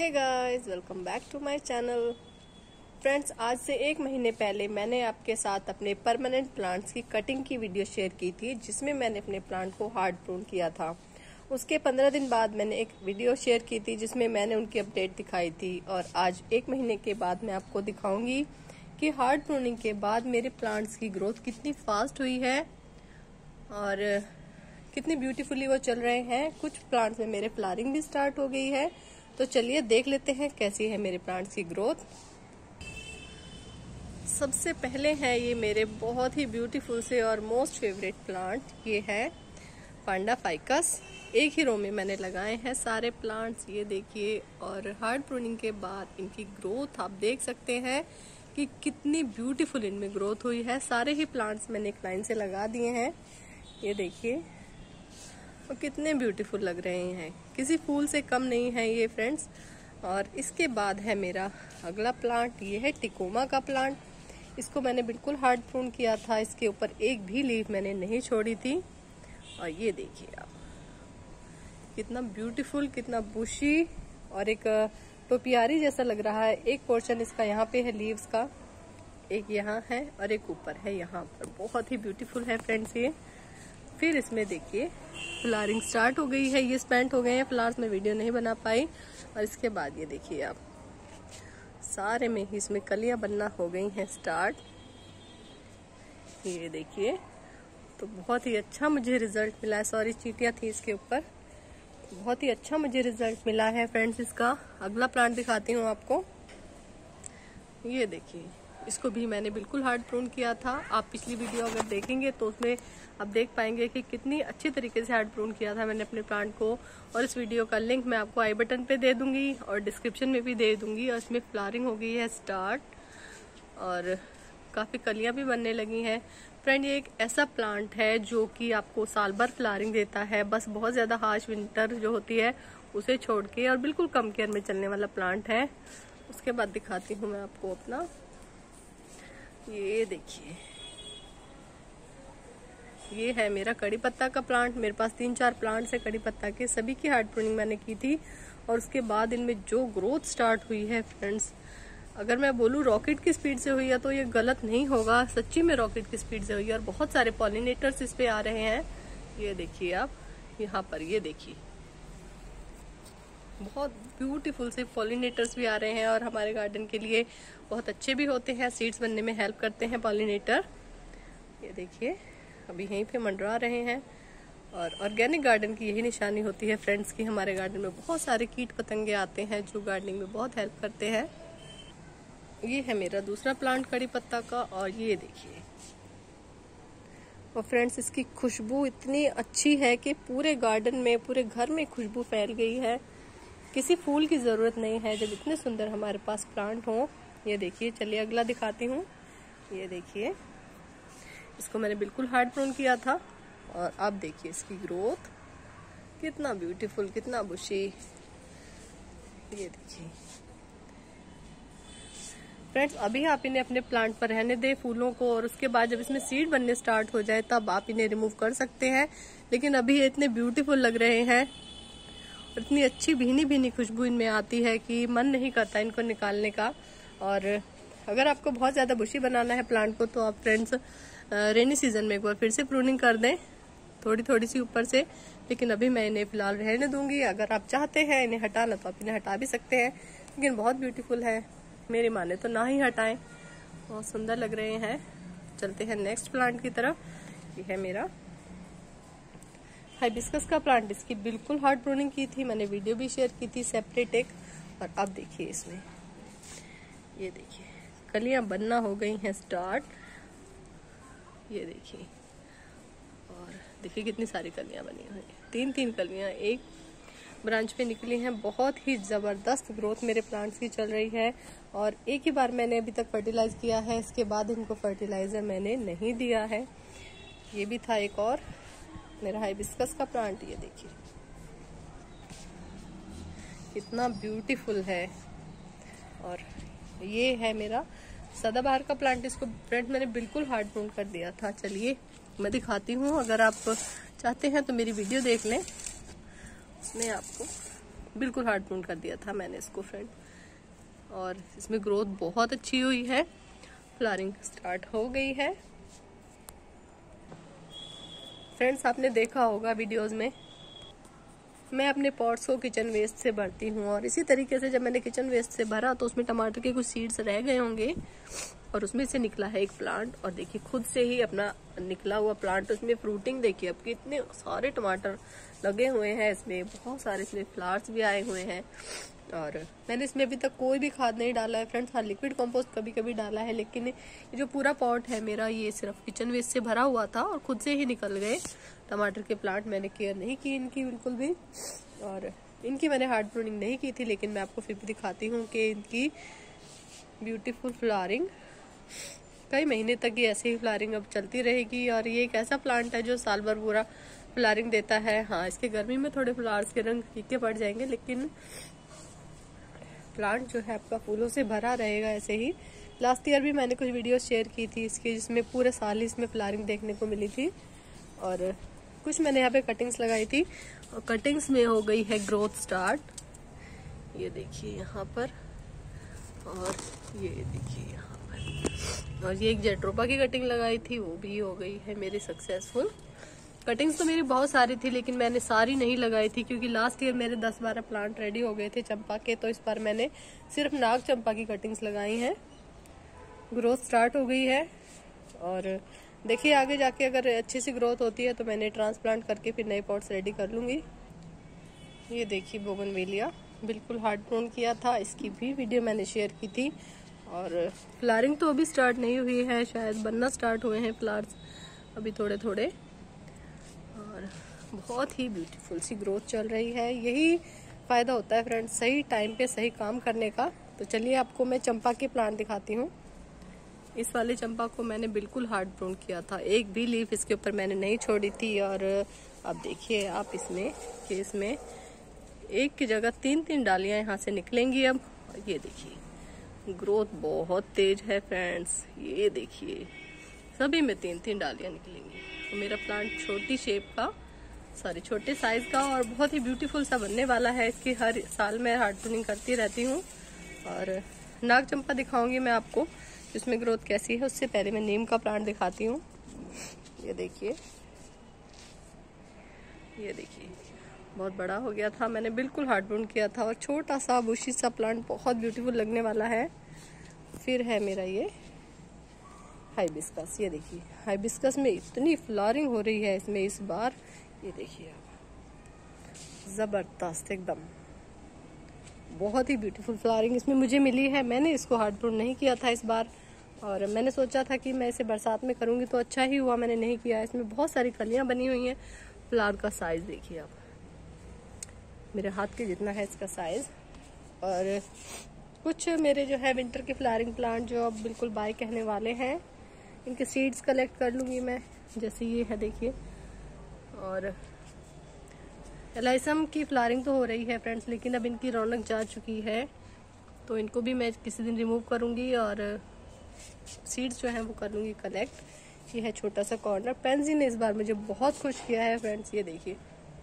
Hey guys, welcome back to my channel. Friends, आज से 1 महीने पहले मैंने आपके साथ अपने परमानेंट प्लांट्स की कटिंग की वीडियो शेयर की थी, जिसमें मैंने अपने प्लांट को हार्ड प्रून किया था। उसके 15 दिन बाद मैंने एक वीडियो शेयर की थी जिसमें मैंने उनकी अपडेट दिखाई थी, और आज 1 महीने के बाद मैं आपको दिखाऊंगी कि हार्ड प्रूनिंग के बाद मेरे प्लांट्स की ग्रोथ कितनी फास्ट हुई है और कितनी ब्यूटीफुली वो चल रहे हैं। कुछ प्लांट्स में मेरे फ्लावरिंग भी स्टार्ट हो गई है, तो चलिए देख लेते हैं कैसी है मेरे प्लांट्स की ग्रोथ। सबसे पहले है ये मेरे बहुत ही ब्यूटीफुल से और मोस्ट फेवरेट प्लांट, ये है पांडा फाइकस। एक ही रो में मैंने लगाए हैं सारे प्लांट्स, ये देखिए। और हार्ड प्रूनिंग के बाद इनकी ग्रोथ आप देख सकते हैं कि कितनी ब्यूटीफुल इनमें ग्रोथ हुई है। सारे ही प्लांट्स मैंने एक लाइन से लगा दिए हैं, ये देखिए, और कितने ब्यूटीफुल लग रहे हैं, किसी फूल से कम नहीं है ये फ्रेंड्स। और इसके बाद है मेरा अगला प्लांट, ये है टिकोमा का प्लांट। इसको मैंने बिल्कुल हार्ड प्रून किया था, इसके ऊपर एक भी लीफ मैंने नहीं छोड़ी थी। और ये देखिए आप, कितना ब्यूटीफुल, कितना बुशी और एक टोपियारी जैसा लग रहा है। एक पोर्शन इसका यहाँ पे है लीव्स का, एक यहाँ है और एक ऊपर है यहाँ पर। बहुत ही ब्यूटीफुल है फ्रेंड्स ये। फिर इसमें देखिए फ्लावरिंग स्टार्ट हो गई है, ये स्पेंट हो गए हैं फ्लावर्स में, वीडियो नहीं बना पाई। और इसके बाद ये देखिए आप, सारे में ही इसमें कलियां बनना हो गई हैं स्टार्ट, ये देखिए। तो बहुत ही अच्छा मुझे रिजल्ट मिला है। सॉरी, चींटियां थी इसके ऊपर। बहुत ही अच्छा मुझे रिजल्ट मिला है फ्रेंड्स इसका। अगला प्लांट दिखाती हूँ आपको, ये देखिए। इसको भी मैंने बिल्कुल हार्ड प्रून किया था। आप पिछली वीडियो अगर देखेंगे तो उसमें आप देख पाएंगे कि कितनी अच्छी तरीके से हार्ड प्रून किया था मैंने अपने प्लांट को। और इस वीडियो का लिंक मैं आपको आई बटन पे दे दूंगी और डिस्क्रिप्शन में भी दे दूंगी। और इसमें फ्लावरिंग हो गई है स्टार्ट और काफ़ी कलियां भी बनने लगी हैं। फ्रेंड, ये एक ऐसा प्लांट है जो कि आपको साल भर फ्लावरिंग देता है, बस बहुत ज़्यादा हार्श विंटर जो होती है उसे छोड़ के, और बिल्कुल कम केयर में चलने वाला प्लांट है। उसके बाद दिखाती हूँ मैं आपको अपना, ये देखिए, ये है मेरा कड़ी पत्ता का प्लांट। मेरे पास 3-4 प्लांट्स है कड़ी पत्ता के, सभी की हार्ड प्रूनिंग मैंने की थी। और उसके बाद इनमें जो ग्रोथ स्टार्ट हुई है फ्रेंड्स, अगर मैं बोलूँ रॉकेट की स्पीड से हुई है तो ये गलत नहीं होगा, सच्ची में रॉकेट की स्पीड से हुई है। और बहुत सारे पॉलिनेटर्स इस पे आ रहे हैं, ये देखिए आप यहाँ पर, ये देखिए, बहुत ब्यूटीफुल से पॉलिनेटर्स भी आ रहे हैं। और हमारे गार्डन के लिए बहुत अच्छे भी होते हैं, सीड्स बनने में हेल्प करते हैं पॉलिनेटर। ये देखिए, अभी यहीं पे मंडरा रहे हैं। और ऑर्गेनिक गार्डन की यही निशानी होती है फ्रेंड्स की हमारे गार्डन में बहुत सारे कीट पतंगे आते हैं जो गार्डनिंग में बहुत हेल्प करते हैं। ये है मेरा दूसरा प्लांट कड़ी पत्ता का, और ये देखिए। और फ्रेंड्स, इसकी खुशबू इतनी अच्छी है कि पूरे गार्डन में, पूरे घर में खुशबू फैल गई है। किसी फूल की जरूरत नहीं है जब इतने सुंदर हमारे पास प्लांट हो। ये देखिए, चलिए अगला दिखाती हूँ। ये देखिए, इसको मैंने बिल्कुल हार्ड प्रून किया था, और अब देखिए इसकी ग्रोथ, कितना ब्यूटीफुल, कितना बुशी, ये देखिए। फ्रेंड्स, अभी आप इन्हें अपने प्लांट पर रहने दें फूलों को, और उसके बाद जब इसमें सीड बनने स्टार्ट हो जाए तब आप इन्हें रिमूव कर सकते हैं। लेकिन अभी ये इतने ब्यूटीफुल लग रहे हैं और इतनी अच्छी भीनी भीनी खुशबू इनमें आती है कि मन नहीं करता इनको निकालने का। और अगर आपको बहुत ज़्यादा बुशी बनाना है प्लांट को तो आप फ्रेंड्स रेनी सीजन में एक बार फिर से प्रूनिंग कर दें, थोड़ी थोड़ी सी ऊपर से। लेकिन अभी मैं इन्हें फिलहाल रहने दूंगी। अगर आप चाहते हैं इन्हें हटाना तो आप इन्हें हटा भी सकते हैं, लेकिन बहुत ब्यूटीफुल है, मेरी माने तो ना ही हटाएं, बहुत सुंदर लग रहे हैं। चलते हैं नेक्स्ट प्लांट की तरफ। ये है मेरा हाइबिस्कस का प्लांट। इसकी बिल्कुल हार्ड प्रूनिंग की थी मैंने, वीडियो भी शेयर की थी सेपरेट एक। और अब देखिए इसमें, ये देखिए, कलियां बनना हो गई हैं स्टार्ट, ये देखिए। और देखिए कितनी सारी कलियां बनी हुई हैं, 3-3 कलियां एक ब्रांच पे निकली हैं। बहुत ही जबरदस्त ग्रोथ मेरे प्लांट्स की चल रही है। और एक ही बार मैंने अभी तक फर्टिलाइज किया है, इसके बाद इनको फर्टिलाइजर मैंने नहीं दिया है। ये भी था एक और मेरा हाइबिस्कस का प्लांट, ये देखिए कितना ब्यूटीफुल है। और ये है मेरा सदाबहार का प्लांट। इसको फ्रेंड मैंने बिल्कुल हार्ड प्रून कर दिया था। चलिए मैं दिखाती हूँ, अगर आप चाहते हैं तो मेरी वीडियो देख लें, उसमें आपको बिल्कुल हार्ड प्रून कर दिया था मैंने इसको फ्रेंड, और इसमें ग्रोथ बहुत अच्छी हुई है, फ्लावरिंग स्टार्ट हो गई है। फ्रेंड्स आपने देखा होगा वीडियोस में मैं अपने पॉट्स को किचन वेस्ट से भरती हूँ, और इसी तरीके से जब मैंने किचन वेस्ट से भरा तो उसमें टमाटर के कुछ सीड्स रह गए होंगे और उसमें से निकला है एक प्लांट। और देखिए खुद से ही अपना निकला हुआ प्लांट, उसमें फ्रूटिंग देखिए अब कितने सारे टमाटर लगे हुए हैं, इसमें बहुत सारे इसमें फ्लावर्स भी आए हुए हैं। और मैंने इसमें अभी तक कोई भी खाद नहीं डाला है फ्रेंड्स, हाँ लिक्विड कंपोस्ट कभी कभी डाला है, लेकिन ये जो पूरा पॉट है मेरा ये सिर्फ किचन वेस्ट से भरा हुआ था और खुद से ही निकल गए टमाटर के प्लांट। मैंने केयर नहीं की इनकी बिल्कुल भी, और इनकी मैंने हार्ड प्रूनिंग नहीं की थी, लेकिन मैं आपको फिर भी दिखाती हूँ कि इनकी ब्यूटीफुल फ्लावरिंग कई महीने तक ये ऐसे ही फ्लावरिंग अब चलती रहेगी। और ये एक ऐसा प्लांट है जो साल भर पूरा फ्लावरिंग देता है। हाँ इसके गर्मी में थोड़े फ्लावर्स के रंग फीके पड़ जाएंगे, लेकिन प्लांट जो है आपका फूलों से भरा रहेगा ऐसे ही। लास्ट ईयर भी मैंने कुछ वीडियो शेयर की थी इसकी, जिसमें पूरे साल ही इसमें फ्लावरिंग देखने को मिली थी। और कुछ मैंने यहाँ पे कटिंग्स लगाई थी और कटिंग्स में हो गई है ग्रोथ स्टार्ट, ये देखिए यहाँ पर, और ये देखिए यहाँ पर। और ये एक जेट्रोपा की कटिंग लगाई थी, वो भी हो गई है मेरी सक्सेसफुल। कटिंग्स तो मेरी बहुत सारी थी, लेकिन मैंने सारी नहीं लगाई थी क्योंकि लास्ट ईयर मेरे 10-12 प्लांट रेडी हो गए थे चंपा के, तो इस बार मैंने सिर्फ नाग चंपा की कटिंग्स लगाई हैं। ग्रोथ स्टार्ट हो गई है, और देखिए आगे जाके अगर अच्छी सी ग्रोथ होती है तो मैंने ट्रांसप्लांट करके फिर नए पॉट्स रेडी कर लूंगी। ये देखिए बोगनवेलिया बिल्कुल हार्ड प्रून किया था, इसकी भी वीडियो मैंने शेयर की थी। और फ्लावरिंग तो अभी स्टार्ट नहीं हुई है, शायद बनना स्टार्ट हुए हैं फ्लावर्स अभी थोड़े थोड़े, और बहुत ही ब्यूटीफुल सी ग्रोथ चल रही है। यही फायदा होता है फ्रेंड्स सही टाइम पे सही काम करने का। तो चलिए आपको मैं चंपा के प्लांट दिखाती हूँ। इस वाले चंपा को मैंने बिल्कुल हार्ड प्रून किया था, एक भी लीफ इसके ऊपर मैंने नहीं छोड़ी थी। और अब देखिए आप इसमें कि इसमें एक की जगह 3-3 डालियां यहाँ से निकलेंगी अब। ये देखिए ग्रोथ बहुत तेज है फ्रेंड्स, ये देखिए सभी में 3-3 डालियां निकलेंगी। तो मेरा प्लांट छोटी शेप का, सॉरी छोटे साइज का और बहुत ही ब्यूटीफुल सा बनने वाला है। इसकी हर साल मैं हार्ड प्रूनिंग करती रहती हूँ। और नाग चंपा दिखाऊंगी मैं आपको इसमें ग्रोथ कैसी है, उससे पहले मैं नीम का प्लांट दिखाती हूँ। ये देखिए बहुत बड़ा हो गया था, मैंने बिल्कुल हार्ड प्रून किया था, और छोटा सा बुशी सा प्लांट बहुत ब्यूटीफुल लगने वाला है। फिर है मेरा ये हाइबिस्कस, ये देखिए हाइबिस्कस में इतनी फ्लावरिंग हो रही है इसमें इस बार, ये देखिए आप जबरदस्त एकदम बहुत ही ब्यूटीफुल फ्लावरिंग इसमें मुझे मिली है। मैंने इसको हार्ड प्रून नहीं किया था इस बार, और मैंने सोचा था कि मैं इसे बरसात में करूंगी तो अच्छा ही हुआ मैंने नहीं किया। इसमें बहुत सारी कलियां बनी हुई हैं। फ्लावर का साइज देखिए आप, मेरे हाथ के जितना है इसका साइज। और कुछ मेरे जो है विंटर के फ्लावरिंग प्लांट जो अब बिल्कुल बाय कहने वाले हैं, इनके सीड्स कलेक्ट कर लूंगी मैं, जैसे ये है देखिए। और एलाइसम की फ्लावरिंग तो हो रही है फ्रेंड्स, लेकिन अब इनकी रौनक जा चुकी है, तो इनको भी मैं किसी दिन रिमूव करूंगी और सीड्स जो हैं वो कर लूंगी कलेक्ट। ये है छोटा सा कॉर्नर। पेंजी ने इस बार मुझे बहुत खुश किया है फ्रेंड्स, ये देखिए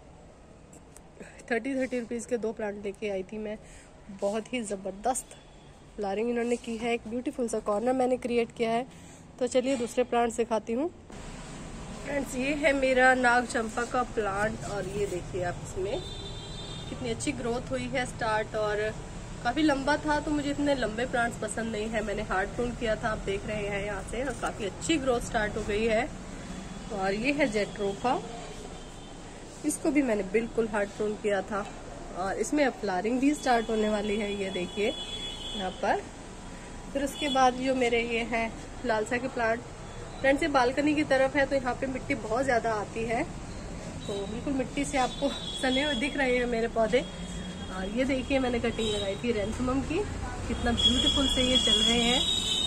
30 रुपीज़ के 2 प्लांट लेके आई थी मैं, बहुत ही ज़बरदस्त फ्लावरिंग इन्होंने की है। एक ब्यूटीफुल सा कॉर्नर मैंने क्रिएट किया है। तो चलिए दूसरे प्लांट दिखाती हूँ फ्रेंड्स। ये है मेरा नाग चंपा का प्लांट, और ये देखिए आप इसमें कितनी अच्छी ग्रोथ हुई है स्टार्ट। और काफ़ी लंबा था तो मुझे इतने लंबे प्लांट्स पसंद नहीं है, मैंने हार्ड प्रून किया था, आप देख रहे हैं यहाँ से, और काफ़ी अच्छी ग्रोथ स्टार्ट हो गई है। और ये है जेट्रोपा, इसको भी मैंने बिल्कुल हार्ड प्रून किया था, और इसमें अब फ्लावरिंग भी स्टार्ट होने वाली है, ये देखिए यहाँ पर। फिर उसके बाद जो मेरे ये हैं लालसा के प्लांट फ्रेंड्स, ये बालकनी की तरफ है तो यहाँ पे मिट्टी बहुत ज़्यादा आती है, तो बिल्कुल मिट्टी से आपको सने हुए दिख रहे हैं मेरे पौधे। और ये देखिए मैंने कटिंग लगाई थी रेंसमम की, कितना ब्यूटीफुल से ये चल रहे हैं।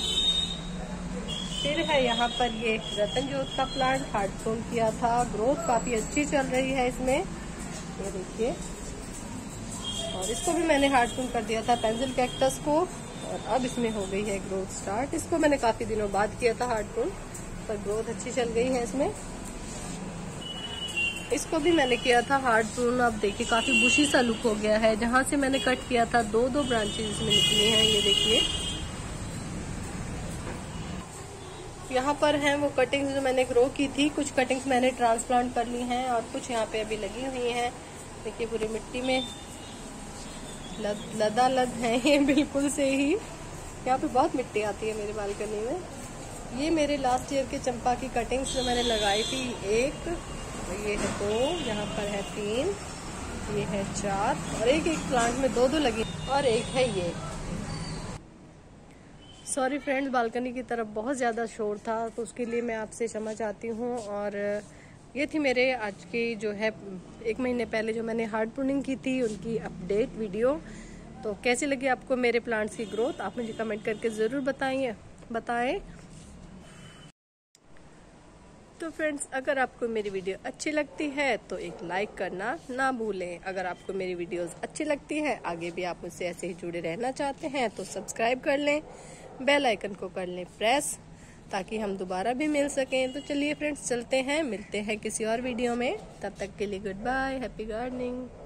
फिर है यहाँ पर ये रतन जोत का प्लांट, हार्ड प्रून किया था, ग्रोथ काफ़ी अच्छी चल रही है इसमें, ये देखिए। और इसको भी मैंने हार्ड प्रून कर दिया था पेंसिल कैक्टस को, और अब इसमें हो गई है ग्रोथ स्टार्ट। इसको मैंने काफ़ी दिनों बाद किया था हार्ड प्रून, पर ग्रोथ अच्छी चल गई है इसमें। इसको भी मैंने किया था हार्ड प्रून। अब देखिए काफी बुशी सा लुक हो गया है। जहां से मैंने कट किया था दो ब्रांचेस इसमें निकली हैं, ये देखिए। यहाँ पर हैं वो कटिंग्स जो मैंने ग्रो की थी। कुछ कटिंग्स मैंने ट्रांसप्लांट कर ली हैं और कुछ यहाँ पे अभी लगी हुई हैं। देखिए पूरी मिट्टी में लद है ये बिल्कुल से ही। यहाँ पे बहुत मिट्टी आती है मेरी बालकनी में। ये मेरे लास्ट ईयर के चंपा की कटिंग्स जो मैंने लगाई थी, एक, ये है 2, यहाँ पर है 3, ये है 4 और एक प्लांट में 2 लगी और एक है ये। सॉरी फ्रेंड्स, बालकनी की तरफ बहुत ज़्यादा शोर था तो उसके लिए मैं आपसे क्षमा चाहती हूँ। और ये थी मेरे आज की जो है 1 महीने पहले जो मैंने हार्ड प्रूनिंग की थी उनकी अपडेट वीडियो। तो कैसी लगी आपको मेरे प्लांट्स की ग्रोथ, आप मुझे कमेंट करके ज़रूर बताएं। तो फ्रेंड्स, अगर आपको मेरी वीडियो अच्छी लगती है तो एक लाइक करना ना भूलें। अगर आपको मेरी वीडियोस अच्छी लगती है, आगे भी आप मुझसे ऐसे ही जुड़े रहना चाहते हैं तो सब्सक्राइब कर लें, बेल आइकन को कर लें प्रेस, ताकि हम दोबारा भी मिल सकें। तो चलिए फ्रेंड्स, चलते हैं, मिलते हैं किसी और वीडियो में। तब तक के लिए गुड बाय, हैप्पी गार्डनिंग।